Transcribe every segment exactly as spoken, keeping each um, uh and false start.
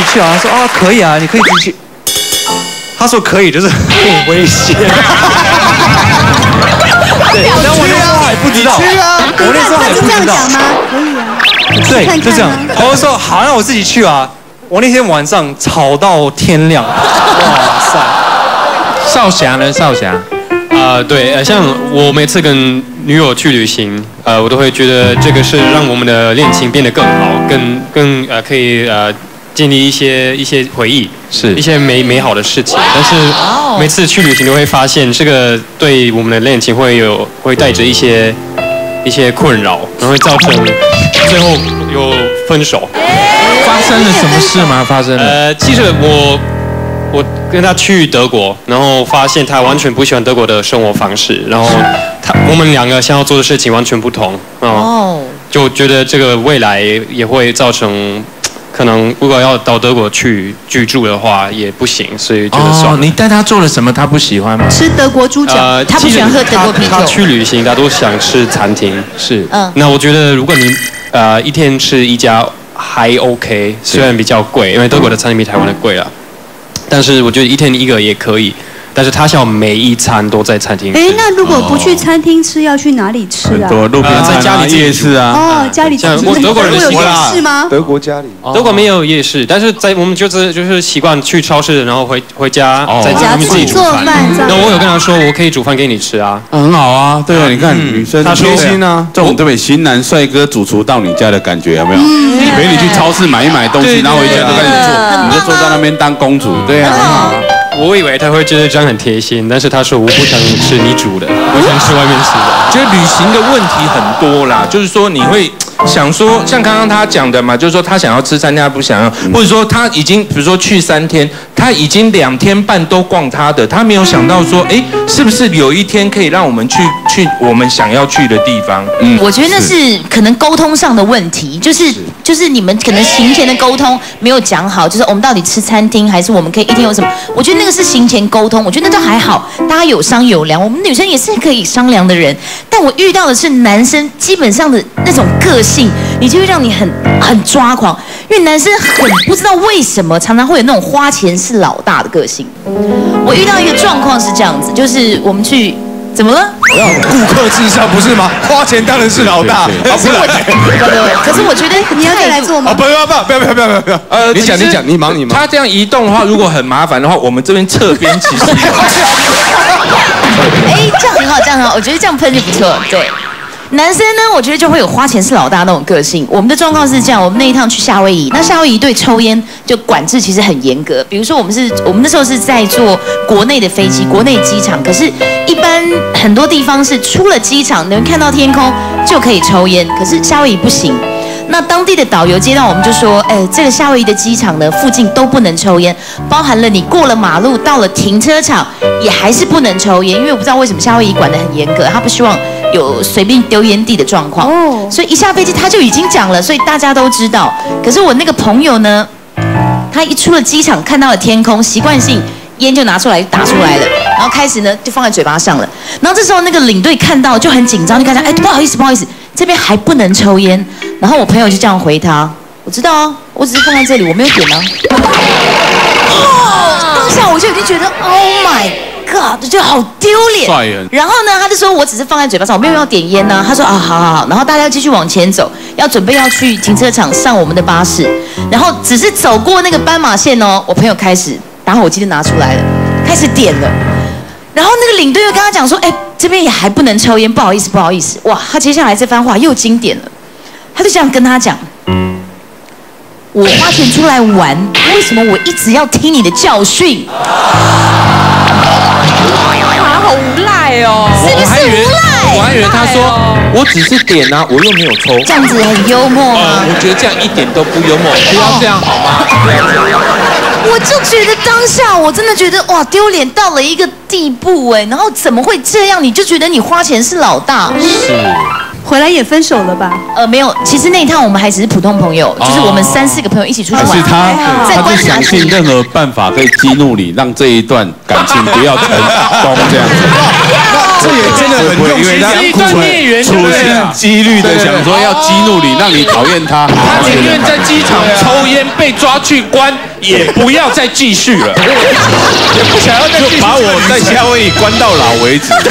去啊？他说啊，可以啊，你可以自己去。他说可以，就是很危险。对，但我那时候还不知道。 去啊！ 我那时候还不知道。 这样讲吗？可以啊。 对，就这样。我就说好，那我自己去啊。我那天晚上吵到天亮。哇塞！ 少侠呢？少侠。 啊、呃，对，呃，像我每次跟女友去旅行，呃，我都会觉得这个是让我们的恋情变得更好，更更呃可以呃建立一些一些回忆， 是一些美美好的事情。但是每次去旅行都会发现，这个对我们的恋情会有会带着一些一些困扰，然后会造成最后有分手。 发生了什么事吗？发生了？ 呃，其实我。我跟他去德国，然后发现他完全不喜欢德国的生活方式，然后他我们两个想要做的事情完全不同，哦，就觉得这个未来也会造成，可能如果要到德国去居住的话也不行，所以就是算了。 哦，你带他做了什么？他不喜欢吗？ 吃德国猪脚，呃、 他不喜欢喝德国啤酒。 他去旅行，他都想吃餐厅， 是。 嗯。 那我觉得如果你呃一天吃一家还 OK， 虽然比较贵，因为德国的餐厅比台湾的贵了。但是我觉得一天一个也可以，但是他想每一餐都在餐厅吃。 哎，那如果不去餐厅吃，要去哪里吃啊？ 很多路边在家里夜市啊。 哦，家里像德国人有夜市吗？ 德国家里， 德国没有夜市，但是在我们就是就是习惯去超市，然后回回家在家自己做饭。 那我有跟他说，我可以煮饭给你吃啊， 很好啊。对啊，你看女生贴心啊，这种对不对？型男帅哥主厨到你家的感觉有没有？陪你去超市买一买东西，然后回家就开始做，你就坐在那边当公主，对啊，很好啊。 我以为他会觉得这样很贴心，但是他说我不想吃你煮的，我想吃外面吃的。 就旅行的问题很多啦，就是说你会想说，像刚刚他讲的嘛，就是说他想要吃餐厅，他不想要，或者说他已经比如说去三天，他已经两天半都逛他的，他没有想到说，哎，是不是有一天可以让我们去去我们想要去的地方？ 嗯，我觉得那是可能沟通上的问题，就是就是你们可能行前的沟通没有讲好，就是我们到底吃餐厅还是我们可以一天有什么？我觉得那个是行前沟通，我觉得那都还好，大家有商有量，我们女生也是可以商量的人。但我遇到的是男生基本上的那种个性，你就会让你很很抓狂，因为男生很不知道为什么常常会有那种花钱是老大的个性。我遇到一个状况是这样子，就是我们去。怎么了？ 顾客至上不是吗？花钱当然是老大。 可是我，可是我觉得你要再来做吗？ 不要不要不要不要不要不要！呃，你讲你讲，你忙你忙。 他这样移动的话，如果很麻烦的话，我们这边侧边其实有。 哎，这样很好，这样很好，我觉得这样喷就不错。对，男生呢，我觉得就会有花钱是老大那种个性。我们的状况是这样，我们那一趟去夏威夷，那夏威夷对抽烟就管制其实很严格。比如说我们是，我们那时候是在坐国内的飞机，国内机场，可是一般很多地方是出了机场能看到天空就可以抽烟，可是夏威夷不行。那当地的导游接到我们就说，哎，这个夏威夷的机场呢，附近都不能抽烟，包含了你过了马路到了停车场也还是不能抽烟，因为我不知道为什么夏威夷管得很严格，他不希望有随便丢烟蒂的状况。哦，所以一下飞机他就已经讲了，所以大家都知道。可是我那个朋友呢，他一出了机场看到了天空，习惯性烟就拿出来打出来了，然后开始呢就放在嘴巴上了。然后这时候那个领队看到就很紧张，就跟他讲，哎，不好意思不好意思，这边还不能抽烟。然后我朋友就这样回他，我知道啊，我只是放在这里，我没有点啊。哦，当下我就已经觉得 ，Oh my God， 就好丢脸。 帅人。 然后呢，他就说我只是放在嘴巴上，我没有要点烟呢。他说啊，好好好。然后大家继续往前走，要准备要去停车场上我们的巴士。然后只是走过那个斑马线哦，我朋友开始打火机就拿出来了，开始点了。然后那个领队又跟他讲说，哎，这边也还不能抽烟，不好意思不好意思。哇，他接下来这番话又经典了。他就这样跟他讲，我花钱出来玩，为什么我一直要听你的教训？ 啊，好无赖哦！ 是不是无赖？ 我还以为他说，我只是点啊，我又没有抽。 这样子很幽默吗？ 我觉得这样一点都不幽默，不要这样好吗？不要这样。 我就觉得当下我真的觉得哇，丢脸到了一个地步哎，然后怎么会这样？你就觉得你花钱是老大？ 是。 回来也分手了吧？ 呃，没有，其实那一趟我们还只是普通朋友，就是我们三四个朋友一起出去玩。 是他， 在他就想尽任何办法可以激怒你，让这一段感情不要成功这样子。 这也真的很用心， 是一段孽缘， 处心积虑的想说要激怒你，让你讨厌他。 他宁愿在机场抽烟被抓去关，也不要再继续了，也不想要再继续。 就把我在夏威夷关到老为止。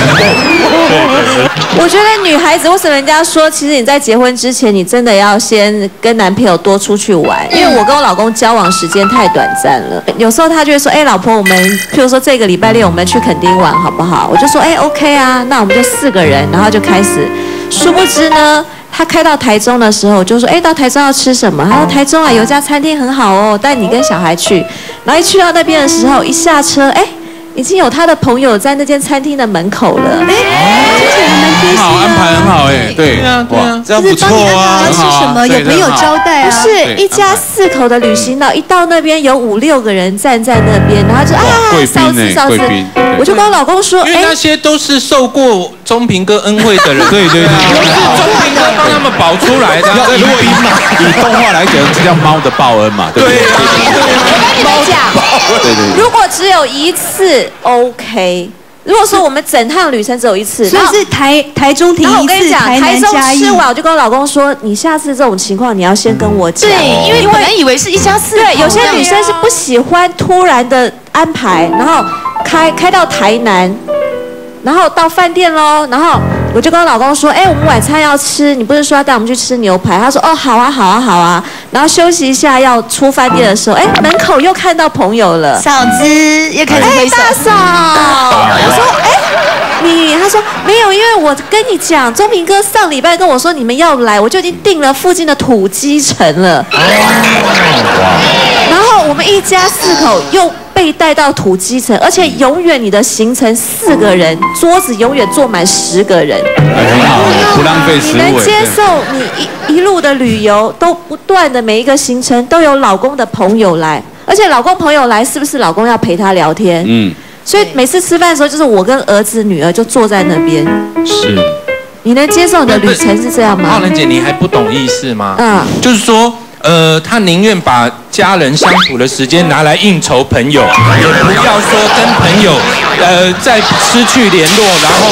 我觉得女孩子为什么人家说，其实你在结婚之前，你真的要先跟男朋友多出去玩，因为我跟我老公交往时间太短暂了。有时候他就会说，哎，老婆，我们譬如说这个礼拜六我们去垦丁玩好不好？我就说，哎 ，OK 啊，那我们就四个人，然后就开始。殊不知呢，他开到台中的时候，我就说，哎，到台中要吃什么？他说台中啊有一家餐厅很好哦，带你跟小孩去。然后一去到那边的时候，一下车，哎。已经有他的朋友在那间餐厅的门口了，哎， 听起来还蛮贴心的， 好安排很好哎，对， 对啊，对啊， 这样不错啊， 吃什么有朋友招待啊？ 不是一家四口的旅行到一到那边有五六个人站在那边，然后就啊，嫂子嫂子，我就跟我老公说， 因为那些都是受过钟平哥恩惠的人， 对对对， 都是钟平哥帮他们保出来的。 如果以以动画来讲，这叫猫的报恩嘛，对不对？ 我跟你们讲， 对对， 如果只有一次 OK。如果说我们整趟旅程只有一次， 所以是台台中停一次，台南嘉义。 吃完我就跟我老公说，你下次这种情况你要先跟我讲。 对，因为本来以为是一家四口。 对，有些女生是不喜欢突然的安排，然后开开到台南，然后到饭店喽，然后我就跟我老公说，哎，我们晚餐要吃，你不是说要带我们去吃牛排？他说，哦，好啊，好啊，好啊。然后休息一下要出饭店的时候，哎，门口又看到朋友了， 嫂子又开始挥手， 大嫂，我说，哎。你他说没有，因为我跟你讲，钟平哥上礼拜跟我说你们要来，我就已经订了附近的土鸡城了。然后我们一家四口又被带到土鸡城，而且永远你的行程四个人，桌子永远坐满十个人， 很好，不浪费食物。 你能接受你一一路的旅游都不断的每一个行程都有老公的朋友来，而且老公朋友来是不是老公要陪他聊天？嗯。所以每次吃饭的时候，就是我跟儿子、女儿就坐在那边。 是， 你能接受你的旅程是这样吗？ 浩然姐，你还不懂意思吗？嗯，就是说，呃，他宁愿把家人相处的时间拿来应酬朋友，也不要说跟朋友，呃，再失去联络，然后。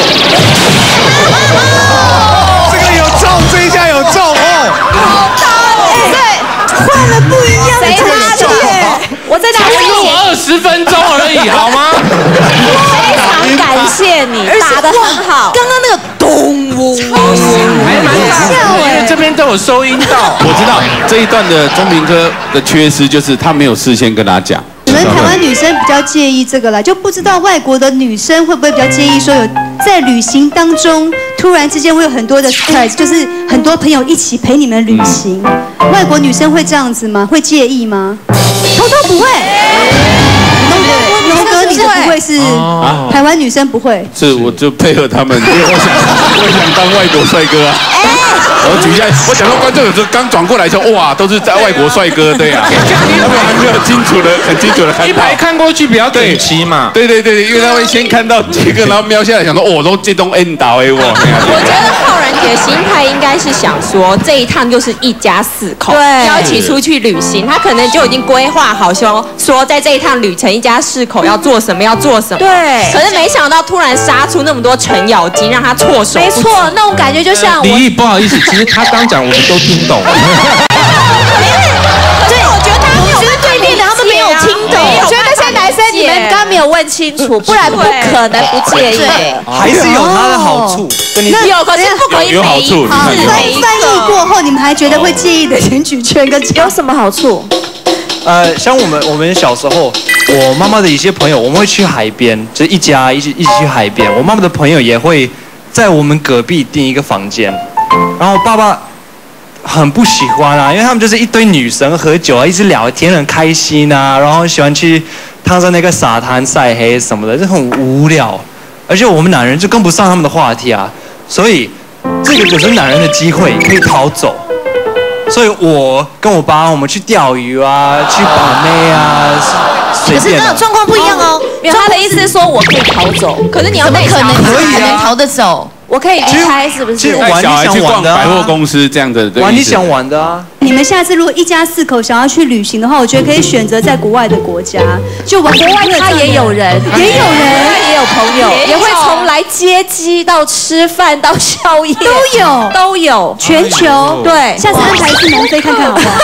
这个有中，这一下有中哦。 好高哎！对，换了不一样的差的。我在打我二十分钟而已，好吗？ 非常感谢你，打得很好。 刚刚那个咚呜， 还蛮大的，因为这边都有收音到。 我知道这一段的钟明哥的缺失就是他没有事先跟他讲。 你们台湾女生比较介意这个啦，就不知道外国的女生会不会比较介意说有在旅行当中突然之间会有很多的 surprise， 就是很多朋友一起陪你们旅行。嗯、外国女生会这样子吗？会介意吗？通通不会。龙哥，你的不会是台湾女生不会？ 是，我就配合他们，因为我想，我想当外国帅哥啊。我举一下，我想到观众有时候刚转过来说，哇，都是在外国帅哥，对啊，他们还没有清楚的、很清楚的看到。 一排看过去比较整齐嘛。 对对对对，因为他会先看到几个，然后瞄下来，想说，哦，都这栋 N 倒哎我。 我觉得浩然姐心态应该是想说，这一趟就是一家四口， 对， 要一起出去旅行，他可能就已经规划好说，说在这一趟旅程，一家四口要做什么，要做什么。 对。 可是没想到突然杀出那么多程咬金，让他措手不及。 没错，那种感觉就像李毅，不好意思，其实他刚讲我们都听懂了。 对，我觉得他没有，我觉得对面的他们没有听懂。我觉得那些男生你们刚刚没有问清楚，不然不可能不介意的。 还是有它的好处。 那有，可是不可以有好处。 翻翻译过后，你们还觉得会介意的选举权跟有什么好处？ 呃，像我们我们小时候，我妈妈的一些朋友，我们会去海边，就是一家一起一起去海边。我妈妈的朋友也会在我们隔壁订一个房间，然后爸爸很不喜欢啊，因为他们就是一堆女生喝酒啊，一直聊天很开心啊，然后喜欢去躺在那个沙滩晒黑什么的，就很无聊。而且我们男人就跟不上他们的话题啊，所以这个就是男人的机会，可以逃走。所以我跟我爸，我们去钓鱼啊，去把妹啊，随便、啊。 可是那种状况不一样哦。 没有，他的意思是说我可以逃走， 可是你要怎么可能？ 可以啊， 能逃得走？ 我可以离开，是不是？ 带小孩去逛百货公司这样的， 玩你想玩的啊。 你们下次如果一家四口想要去旅行的话，我觉得可以选择在国外的国家，就完国外他也有人， 也有人， 他也有朋友，也会从来接机到吃饭到宵夜都有都有， 全球对， 下次安排一次南非看看好不好？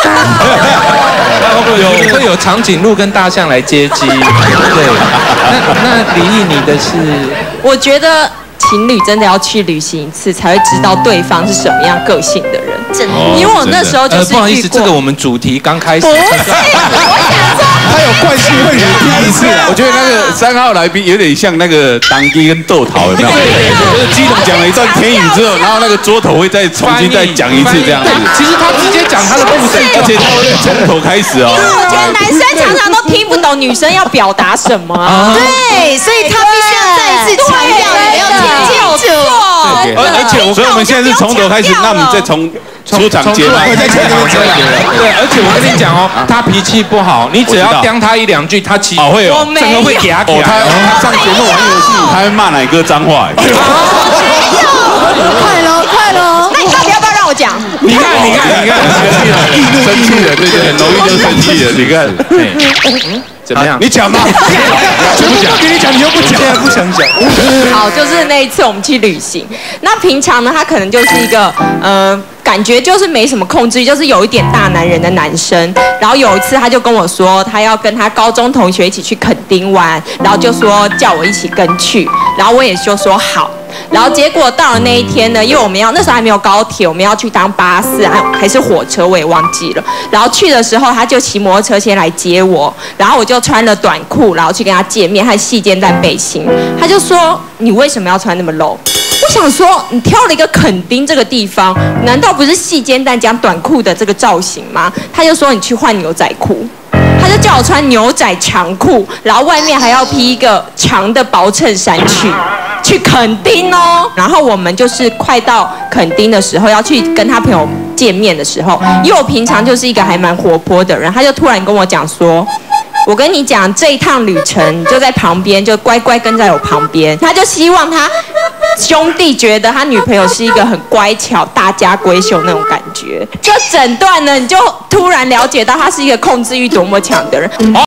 有会有长颈鹿跟大象来接机，对。那那李毅，你的是？ 我觉得情侣真的要去旅行一次，才会知道对方是什么样个性的人。真的，因为我那时候就是、呃、 不好意思，这个我们主题刚开始。 不是，我想说， 他有惯性会第一次啊。 我觉得那个三号来宾有点像那个当机跟豆桃，有没有？就是基隆讲了一段天语之后，然后那个桌头会再重新再讲一次这样子。 其实他直接讲他的故事， 而且他会从头开始哦。 因为我觉得男生常常都听不懂女生要表达什么啊。 对，所以他必须要再一次强调，你们要听清楚。 而而且我，所以我们现在是从头开始，那我们再从出场接嘛， 再从头接来。对，而且我跟你讲哦，他脾气不好，你只要刁他一两句，他其哦会有， 整个会嗲起来。 他上节目玩游戏，他会骂奶哥脏话。 快喽，快喽！ 那你到底要不要让我讲？ 你看，你看，你看，生气了，对对，很容易就生气了。你看， 怎么样？ 你讲吧， 全部都给你讲，你又不讲，现在不想讲。 好，就是那一次我们去旅行。那平常呢，他可能就是一个呃，感觉就是没什么控制欲，就是有一点大男人的男生。然后有一次他就跟我说，他要跟他高中同学一起去垦丁玩，然后就说叫我一起跟去，然后我也就说好。然后结果到了那一天呢，因为我们要那时候还没有高铁，我们要去当巴士还还是火车，我也忘记了。然后去的时候，他就骑摩托车先来接我，然后我就穿了短裤，然后去跟他见面，还细肩带背心。他就说：“你为什么要穿那么露？”我想说，你挑了一个垦丁这个地方，难道不是细肩带加短裤的这个造型吗？他就说：“你去换牛仔裤。”他就叫我穿牛仔长裤，然后外面还要披一个长的薄衬衫去去垦丁哦。然后我们就是快到垦丁的时候，要去跟他朋友见面的时候，因为我平常就是一个还蛮活泼的人，他就突然跟我讲说：“我跟你讲，这一趟旅程你就在旁边，就乖乖跟在我旁边。”他就希望他兄弟觉得他女朋友是一个很乖巧、大家闺秀那种感觉。这整段呢，你就突然了解到他是一个控制欲多么强的人。